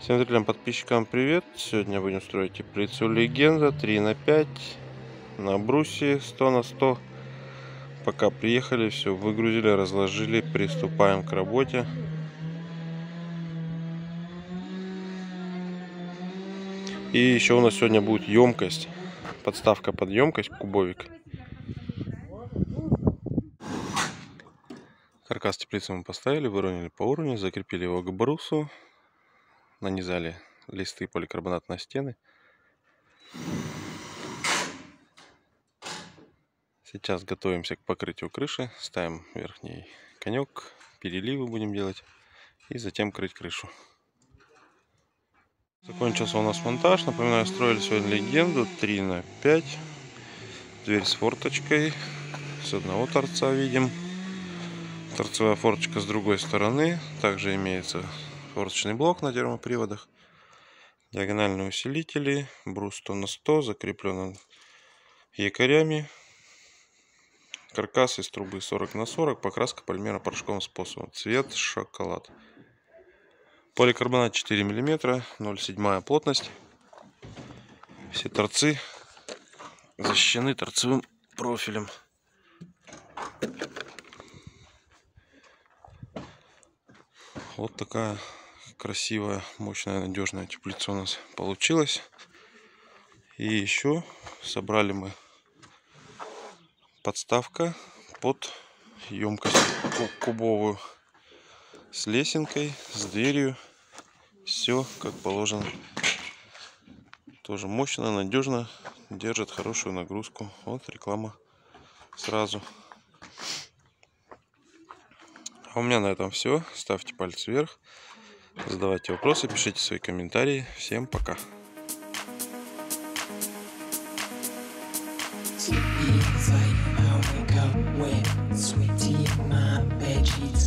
Всем зрителям, подписчикам привет! Сегодня будем строить теплицу Легенда 3×5 на брусе 100×100. Пока приехали, все выгрузили, разложили, приступаем к работе. И еще у нас сегодня будет емкость, подставка под емкость, кубовик. Каркас теплицы мы поставили, выровняли по уровню, закрепили его к брусу, нанизали листы поликарбоната на стены. Сейчас готовимся к покрытию крыши, ставим верхний конек, переливы будем делать и затем крыть крышу. Закончился у нас монтаж. Напоминаю, строили сегодня Легенду 3×5. Дверь с форточкой. С одного торца видим. Торцевая форточка с другой стороны. Также имеется форточный блок на термоприводах. Диагональные усилители. Брус 100×100. Закреплен якорями. Каркас из трубы 40×40. Покраска полимерно-порошковым способом. Цвет шоколад. Поликарбонат 4 мм, 0,7 плотность. Все торцы защищены торцевым профилем. Вот такая красивая, мощная, надежная теплица у нас получилась. И еще собрали мы подставка под емкость кубовую с лесенкой, с дверью. Все как положено. Тоже мощно, надежно, держит хорошую нагрузку. Вот реклама сразу. А у меня на этом все. Ставьте палец вверх, задавайте вопросы, пишите свои комментарии. Всем пока. Sweetie in my bedsheets.